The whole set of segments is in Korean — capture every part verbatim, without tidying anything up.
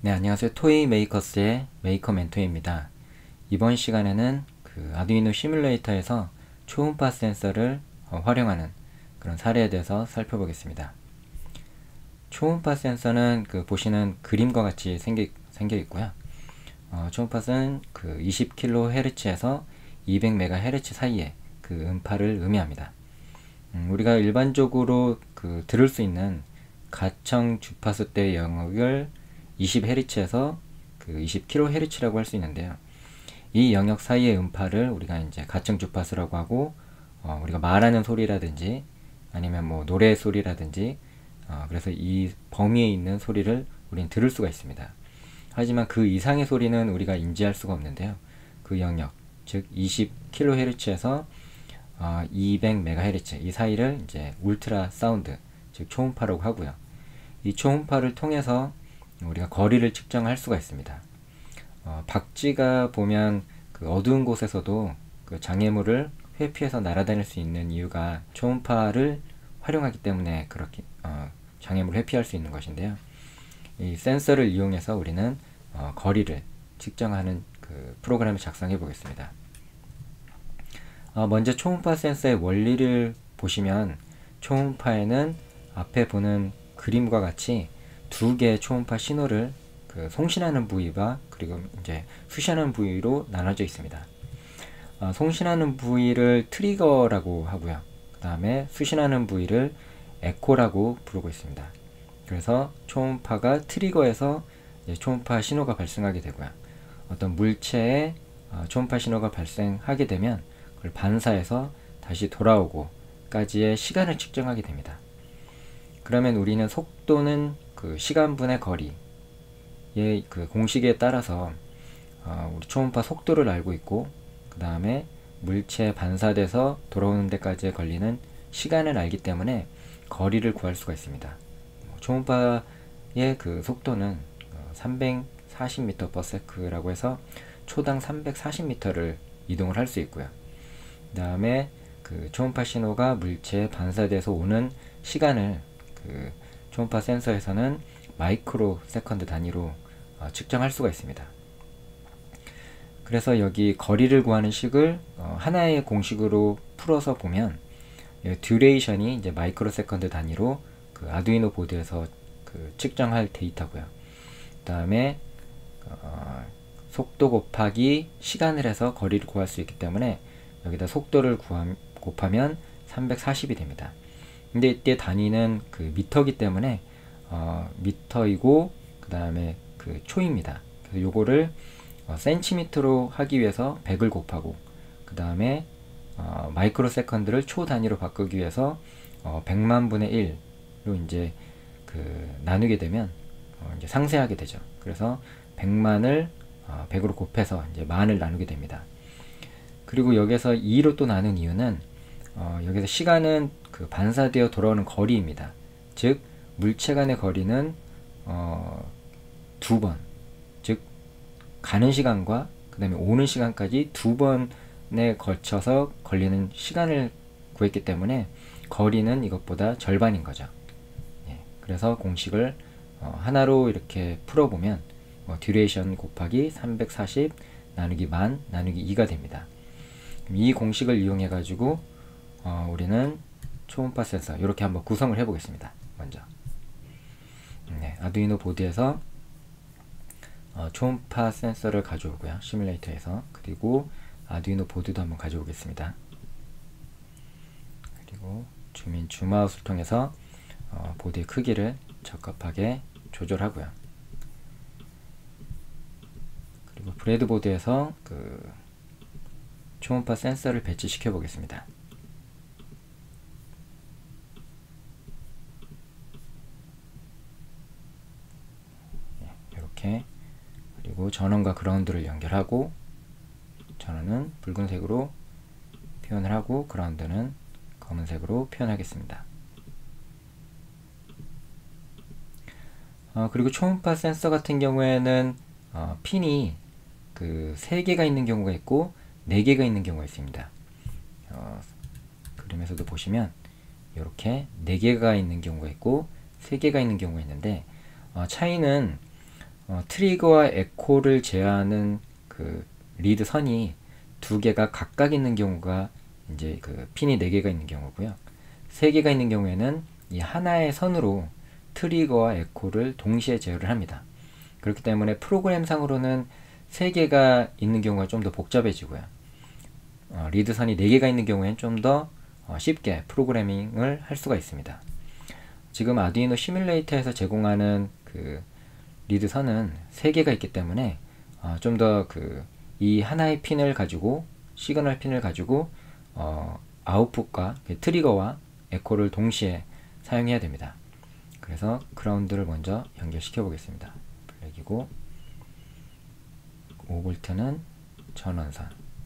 네, 안녕하세요. 토이 메이커스의 메이커 멘토입니다. 이번 시간에는 그 아두이노 시뮬레이터에서 초음파 센서를 어, 활용하는 그런 사례에 대해서 살펴보겠습니다. 초음파 센서는 그 보시는 그림과 같이 생겨, 생겨 있고요. 어, 초음파는 그 이십 킬로헤르츠에서 이백 메가헤르츠 사이에 그 음파를 의미합니다. 음, 우리가 일반적으로 그 들을 수 있는 가청 주파수대 영역을 이십 헤르츠에서 그 이십 킬로헤르츠라고 할 수 있는데요. 이 영역 사이의 음파를 우리가 이제 가청 주파수라고 하고, 어, 우리가 말하는 소리라든지 아니면 뭐 노래 소리라든지, 어, 그래서 이 범위에 있는 소리를 우리는 들을 수가 있습니다. 하지만 그 이상의 소리는 우리가 인지할 수가 없는데요. 그 영역, 즉 이십 킬로헤르츠에서 어, 이백 메가헤르츠 이 사이를 이제 울트라 사운드, 즉 초음파라고 하고요. 이 초음파를 통해서 우리가 거리를 측정할 수가 있습니다. 어, 박쥐가 보면 그 어두운 곳에서도 그 장애물을 회피해서 날아다닐 수 있는 이유가 초음파를 활용하기 때문에 그렇게 어, 장애물을 회피할 수 있는 것인데요. 이 센서를 이용해서 우리는 어, 거리를 측정하는 그 프로그램을 작성해 보겠습니다. 어, 먼저 초음파 센서의 원리를 보시면 초음파에는 앞에 보는 그림과 같이 두 개의 초음파 신호를 그 송신하는 부위와 그리고 이제 수신하는 부위로 나눠져 있습니다. 어, 송신하는 부위를 트리거라고 하고요. 그 다음에 수신하는 부위를 에코라고 부르고 있습니다. 그래서 초음파가 트리거에서 초음파 신호가 발생하게 되고요. 어떤 물체에 어, 초음파 신호가 발생하게 되면 그걸 반사해서 다시 돌아오고까지의 시간을 측정하게 됩니다. 그러면 우리는 속도는 그 시간분의 거리의 그 공식에 따라서 어, 우리 초음파 속도를 알고 있고, 그 다음에 물체에 반사돼서 돌아오는 데까지 걸리는 시간을 알기 때문에 거리를 구할 수가 있습니다. 초음파의 그 속도는 삼백사십 미터 퍼 세컨드라고 해서 초당 삼백사십 미터를 이동을 할 수 있고요. 그 다음에 그 초음파 신호가 물체에 반사돼서 오는 시간을 그 초음파 센서에서는 마이크로 세컨드 단위로 어, 측정할 수가 있습니다. 그래서 여기 거리를 구하는 식을 어, 하나의 공식으로 풀어서 보면 듀레이션이 이제 마이크로 세컨드 단위로 그 아두이노 보드에서 그 측정할 데이터고요. 그 다음에 어, 속도 곱하기 시간을 해서 거리를 구할 수 있기 때문에 여기다 속도를 구함, 곱하면 삼백사십이 됩니다. 근데 이때 단위는 그 미터기 때문에 어, 미터이고 그 다음에 그 초입니다. 그래서 요거를 어, 센티미터로 하기 위해서 백을 곱하고 그 다음에 어, 마이크로 세컨드를 초 단위로 바꾸기 위해서 어, 백만 분의 일로 이제 그 나누게 되면 어, 이제 상쇄하게 되죠. 그래서 백만을 어, 백으로 곱해서 이제 만을 나누게 됩니다. 그리고 여기서 이로 또 나눈 이유는 어, 여기서 시간은 그 반사되어 돌아오는 거리입니다. 즉 물체 간의 거리는 어, 두 번, 즉 가는 시간과 그 다음에 오는 시간까지 두 번에 걸쳐서 걸리는 시간을 구했기 때문에 거리는 이것보다 절반인 거죠. 예, 그래서 공식을 어, 하나로 이렇게 풀어보면 어, 듀레이션 곱하기 삼백사십 나누기 만 나누기 이가 됩니다. 이 공식을 이용해 가지고 어, 우리는 초음파 센서 이렇게 한번 구성을 해 보겠습니다. 먼저 네, 아두이노 보드에서 어, 초음파 센서를 가져오고요. 시뮬레이터에서. 그리고 아두이노 보드도 한번 가져오겠습니다. 그리고 줌인 줌아웃을 통해서 어, 보드의 크기를 적합하게 조절하고요. 그리고 브레드보드에서 그 초음파 센서를 배치시켜 보겠습니다. 이렇게. 그리고 전원과 그라운드를 연결하고, 전원은 붉은색으로 표현을 하고 그라운드는 검은색으로 표현하겠습니다. 어, 그리고 초음파 센서 같은 경우에는 어, 핀이 그 세 개가 있는 경우가 있고 네 개가 있는 경우가 있습니다. 어, 그림에서도 보시면 이렇게 네 개가 있는 경우가 있고 세 개가 있는 경우가 있는데 어, 차이는 어, 트리거와 에코를 제어하는 그 리드 선이 두 개가 각각 있는 경우가 이제 그 핀이 네 개가 있는 경우고요. 세 개가 있는 경우에는 이 하나의 선으로 트리거와 에코를 동시에 제어를 합니다. 그렇기 때문에 프로그램상으로는 세 개가 있는 경우가 좀 더 복잡해지고요. 어, 리드 선이 네 개가 있는 경우에는 좀 더 어, 쉽게 프로그래밍을 할 수가 있습니다. 지금 아두이노 시뮬레이터에서 제공하는 그 리드 선은 세 개가 있기 때문에 어, 좀 더 그 이 하나의 핀을 가지고 시그널 핀을 가지고 어, 아웃풋과 트리거와 에코를 동시에 사용해야 됩니다. 그래서 그라운드를 먼저 연결시켜 보겠습니다. 블랙이고 오 볼트는 전원선,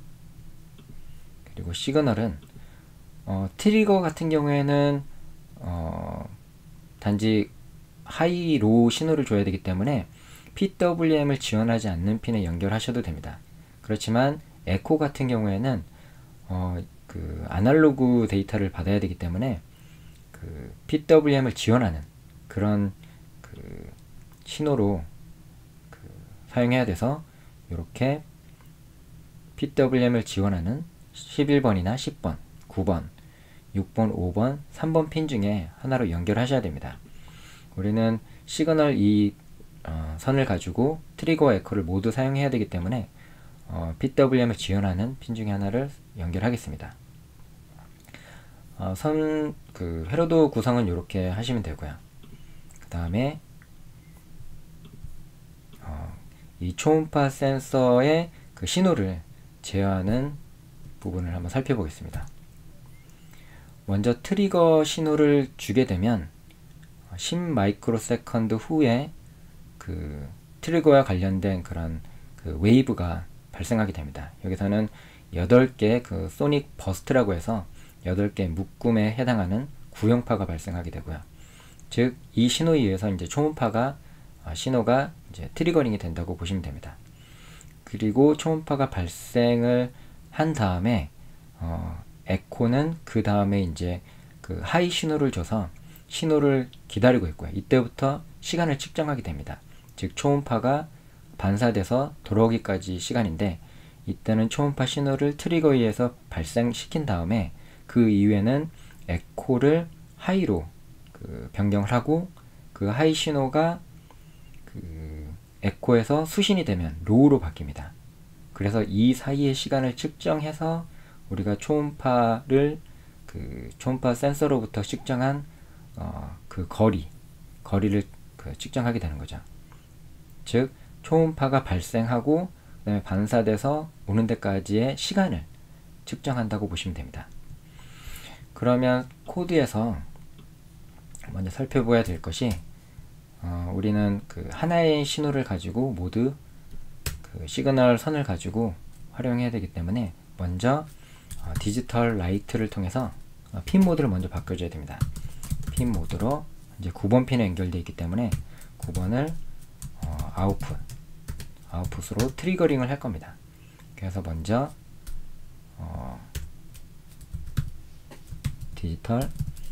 그리고 시그널은 어, 트리거 같은 경우에는 어, 단지 하이, 로우 신호를 줘야 되기 때문에 피더블유엠을 지원하지 않는 핀에 연결하셔도 됩니다. 그렇지만 에코 같은 경우에는 어, 그 아날로그 데이터를 받아야 되기 때문에 그 피더블유엠을 지원하는 그런 그 신호로 그 사용해야 돼서 이렇게 피더블유엠을 지원하는 십일 번이나 십 번, 구 번, 육 번, 오 번, 삼 번 핀 중에 하나로 연결하셔야 됩니다. 우리는 시그널 이 어, 선을 가지고 트리거와 에코를 모두 사용해야 되기 때문에 어, 피더블유엠을 지원하는 핀 중에 하나를 연결하겠습니다. 어, 선, 그, 회로도 구성은 이렇게 하시면 되고요. 그 다음에, 어, 이 초음파 센서의 그 신호를 제어하는 부분을 한번 살펴보겠습니다. 먼저 트리거 신호를 주게 되면 십 마이크로 세컨드 후에 그 트리거와 관련된 그런 그 웨이브가 발생하게 됩니다. 여기서는 여덟 개 그 소닉 버스트라고 해서 여덟 개 묶음에 해당하는 구형파가 발생하게 되고요. 즉, 이 신호에 의해서 이제 초음파가 아, 신호가 이제 트리거링이 된다고 보시면 됩니다. 그리고 초음파가 발생을 한 다음에 어, 에코는 그 다음에 이제 그 하이 신호를 줘서 신호를 기다리고 있고요. 이때부터 시간을 측정하게 됩니다. 즉, 초음파가 반사돼서 돌아오기까지 시간인데, 이때는 초음파 신호를 트리거에 의해서 발생시킨 다음에 그 이후에는 에코를 하이로 그 변경을 하고, 그 하이 신호가 그 에코에서 수신이 되면 로우로 바뀝니다. 그래서 이 사이의 시간을 측정해서 우리가 초음파를 그 초음파 센서로부터 측정한 어, 그 거리, 거리를 그 측정하게 되는 거죠. 즉, 초음파가 발생하고 그다음에 반사돼서 오는 데까지의 시간을 측정한다고 보시면 됩니다. 그러면 코드에서 먼저 살펴봐야 될 것이 어, 우리는 그 하나의 신호를 가지고 모두 그 시그널 선을 가지고 활용해야 되기 때문에 먼저 어, 디지털 라이트를 통해서 어, 핀 모드를 먼저 바꿔줘야 됩니다. 핀 모드로 이제 구 번 핀에 연결되어 있기 때문에 구 번을 어, 아웃풋 아웃풋으로 트리거링을 할 겁니다. 그래서 먼저 어, 디지털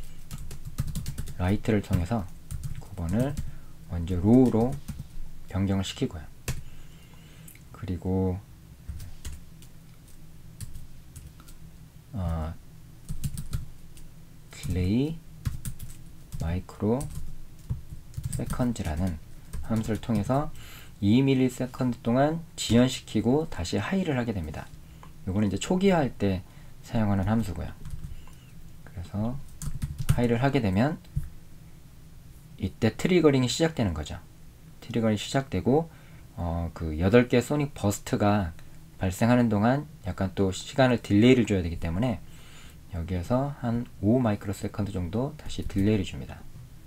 라이트를 통해서 구 번을 먼저 로우로 변경을 시키고요. 그리고 어, 딜레이 마이크로 세컨즈라는 함수를 통해서 이 밀리세컨드 동안 지연시키고 다시 하이를 하게 됩니다. 이거는 이제 초기화할 때 사용하는 함수고요. 그래서 하이를 하게 되면 이때 트리거링이 시작되는 거죠. 트리거링이 시작되고 어, 그 여덟 개 소닉 버스트가 발생하는 동안 약간 또 시간을 딜레이를 줘야 되기 때문에 여기에서 한 오 마이크로 세컨드 정도 다시 딜레이를 줍니다.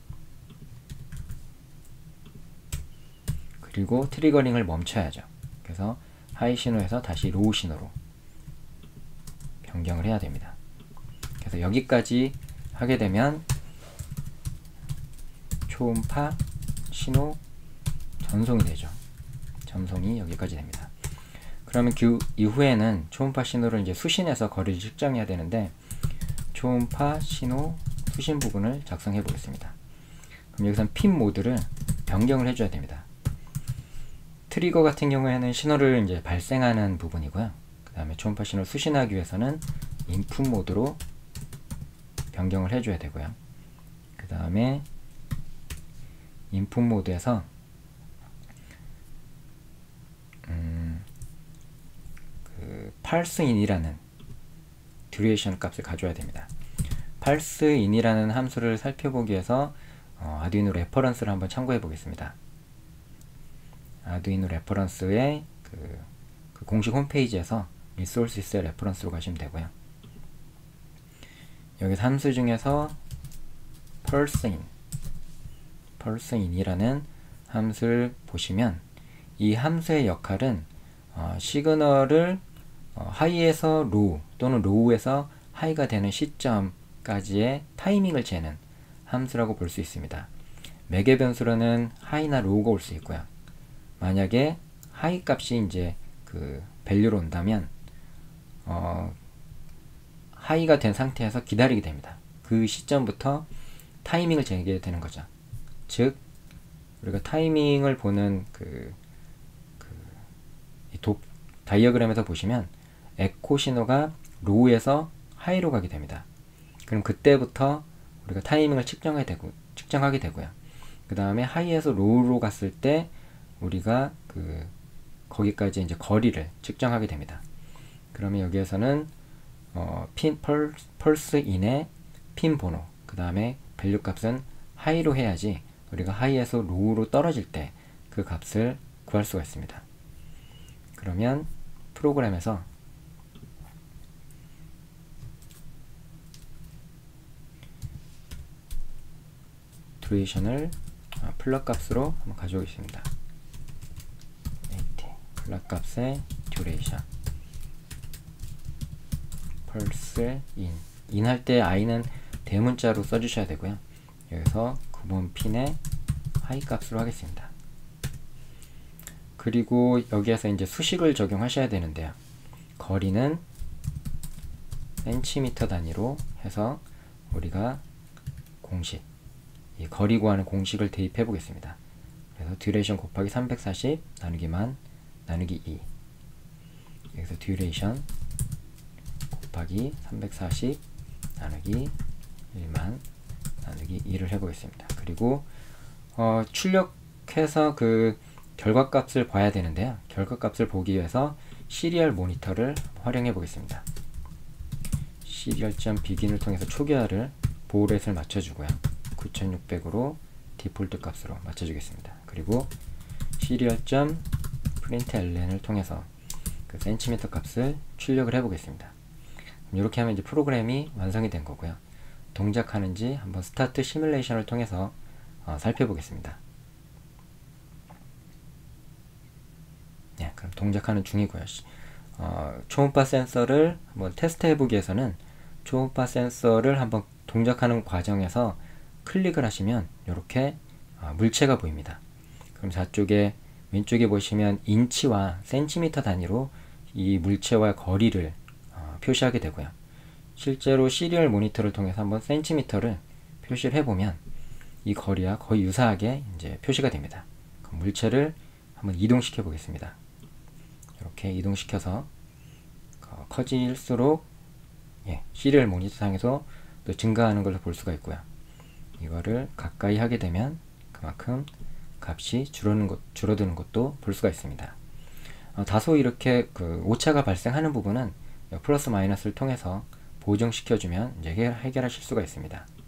그리고 트리거링을 멈춰야죠. 그래서 하이 신호에서 다시 로우 신호로 변경을 해야 됩니다. 그래서 여기까지 하게 되면 초음파 신호 전송이 되죠. 전송이 여기까지 됩니다. 그러면 그 이후에는 초음파 신호를 이제 수신해서 거리를 측정해야 되는데 초음파 신호 수신 부분을 작성해 보겠습니다. 그럼 여기서는 핀 모드를 변경을 해줘야 됩니다. 트리거 같은 경우에는 신호를 이제 발생하는 부분이고요. 그 다음에 초음파 신호를 수신하기 위해서는 인풋 모드로 변경을 해줘야 되고요. 그 다음에 인풋 모드에서 음, 그 펄스인이라는 듀레이션 값을 가져야 됩니다. 펄스인이라는 함수를 살펴보기 위해서 어, 아두이노 레퍼런스를 한번 참고해 보겠습니다. 아두이노 레퍼런스의 그, 그 공식 홈페이지에서 리소스의 레퍼런스로 가시면 되고요. 여기서 함수 중에서 펄스인 펄스인이라는 함수를 보시면 이 함수의 역할은 어, 시그널을 어, 하이에서 로우 또는 로우에서 하이가 되는 시점까지의 타이밍을 재는 함수라고 볼 수 있습니다. 매개 변수로는 하이나 로우가 올 수 있고요. 만약에 하이 값이 이제 그 밸류로 온다면 어, 하이가 된 상태에서 기다리게 됩니다. 그 시점부터 타이밍을 재게 되는 거죠. 즉 우리가 타이밍을 보는 그, 그 도, 다이어그램에서 보시면 에코 신호가 로우에서 하이로 가게 됩니다. 그럼 그때부터 우리가 타이밍을 측정하게 되고 측정하게 되고요. 그 다음에 하이에서 로우로 갔을 때 우리가 그 거기까지 이제 거리를 측정하게 됩니다. 그러면 여기에서는 어, 핀 펄, 펄스 인의 핀 번호, 그 다음에 밸류 값은 하이로 해야지 우리가 하이에서 로우로 떨어질 때 그 값을 구할 수가 있습니다. 그러면 프로그램에서 듀레이션을 플럿 값으로 한번 가져오겠습니다. 플럿 값의 듀레이션 펄스 인 인 할 때 i는 대문자로 써주셔야 되고요. 여기서 구분 핀의 하이 값으로 하겠습니다. 그리고 여기에서 이제 수식을 적용하셔야 되는데요. 거리는 센티미터 단위로 해서 우리가 공식, 이 거리 구하는 공식을 대입해 보겠습니다. 그래서 듀레이션 곱하기 삼백사십 나누기 만 나누기 이. 여기서 듀레이션 곱하기 삼백사십 나누기 일만 나누기 이를 해보겠습니다. 그리고 어, 출력해서 그 결과값을 봐야 되는데요. 결과값을 보기 위해서 시리얼 모니터를 활용해 보겠습니다. 시리얼.begin을 통해서 초기화를 보호렛을 맞춰주고요. 구천육백으로 디폴트 값으로 맞춰주겠습니다. 그리고 시리얼.println을 통해서 그 센티미터 값을 출력을 해보겠습니다. 이렇게 하면 이제 프로그램이 완성이 된 거고요. 동작하는지 한번 스타트 시뮬레이션을 통해서 어, 살펴보겠습니다. 네, 그럼 동작하는 중이고요. 어, 초음파 센서를 한번 테스트 해보기 위해서는 초음파 센서를 한번 동작하는 과정에서 클릭을 하시면 이렇게 어, 물체가 보입니다. 그럼 좌쪽에 왼쪽에 보시면 인치와 센티미터 단위로 이 물체와 거리를 어, 표시하게 되고요. 실제로 시리얼 모니터를 통해서 한번 센티미터를 표시를 해보면 이 거리와 거의 유사하게 이제 표시가 됩니다. 그럼 물체를 한번 이동시켜 보겠습니다. 이렇게 이동시켜서 어, 커질수록 예, 시리얼 모니터 상에서 또 증가하는 걸 볼 수가 있고요. 이거를 가까이 하게 되면 그만큼 값이 줄어드는, 것, 줄어드는 것도 볼 수가 있습니다. 어, 다소 이렇게 그 오차가 발생하는 부분은 플러스 마이너스를 통해서 보정시켜주면 이제 해결하실 수가 있습니다.